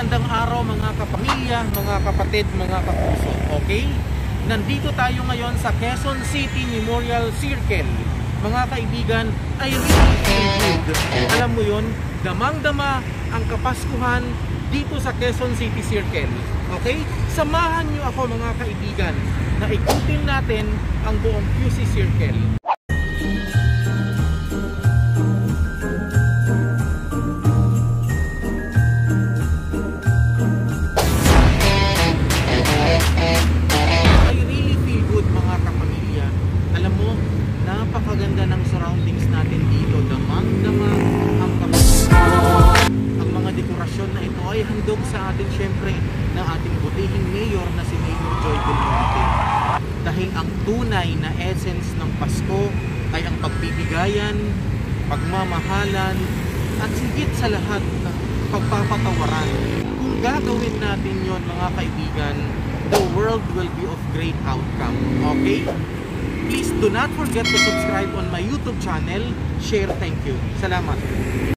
Magandang araw mga kapamilya, mga kapatid, mga kapuso. Okay? Nandito tayo ngayon sa Quezon City Memorial Circle. Mga kaibigan, I really feel good. Alam mo yun, damang-dama ang Kapaskuhan dito sa Quezon City Circle. Okay? Samahan nyo ako mga kaibigan na ikutin natin ang buong QC Circle. Napakaganda ng surroundings natin dito. Damang-dama ang Kapaskuhan. Ang mga dekorasyon na ito ay handog sa atin syempre ng ating butihing mayor na si Mayor Joy Del Monte. Dahil ang tunay na essence ng Pasko ay ang pagbibigayan, pagmamahalan, at higit sa lahat, pagpapatawaran. Kung gagawin natin yon mga kaibigan, the world will be of great outcome. Okay? Please do not forget to subscribe on my YouTube channel. Share. Thank you. Salamat.